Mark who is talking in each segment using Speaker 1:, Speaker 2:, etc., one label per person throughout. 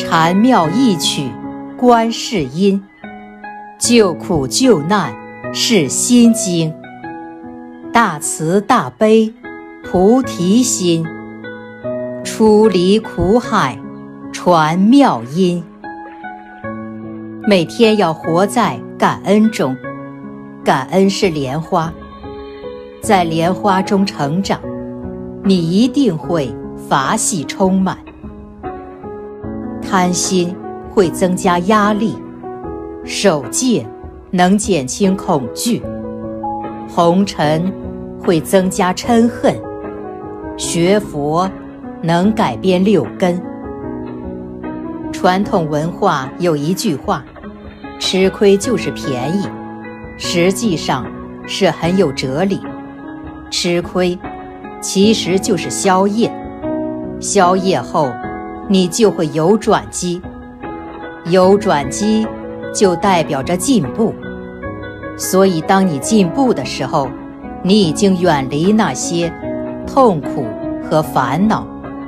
Speaker 1: 禅妙一曲观世音，救苦救难是心经，大慈大悲菩提心，出离苦海传妙音。每天要活在感恩中，感恩是莲花，在莲花中成长，你一定会法喜充满。贪心会增加压力，守戒能减轻恐惧，红尘会增加嗔恨，学佛能改变六根。传统文化有一句话，吃亏就是便宜，实际上是很有哲理。吃亏其实就是宵夜，宵夜后你就会有转机，有转机就代表着进步。所以当你进步的时候，你已经远离那些痛苦和烦恼。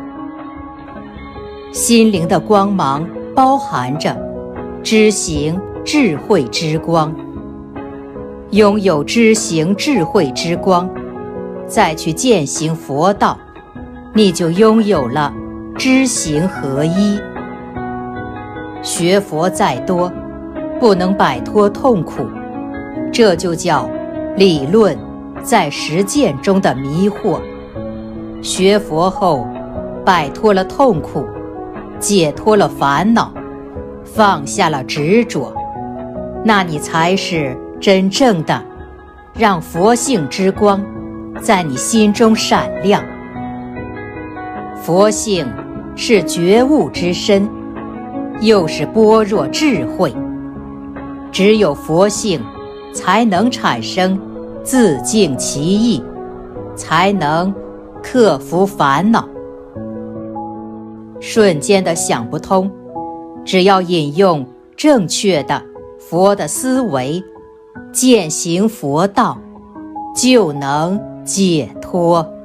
Speaker 1: 心灵的光芒包含着知行智慧之光，拥有知行智慧之光，再去践行佛道，你就拥有了知行合一。学佛再多，不能摆脱痛苦，这就叫理论在实践中的迷惑。学佛后，摆脱了痛苦，解脱了烦恼，放下了执着，那你才是真正的让佛性之光在你心中闪亮。佛性是觉悟之身，又是般若智慧，只有佛性才能产生自净其意，才能克服烦恼。瞬间的想不通，只要引用正确的佛的思维，践行佛道，就能解脱。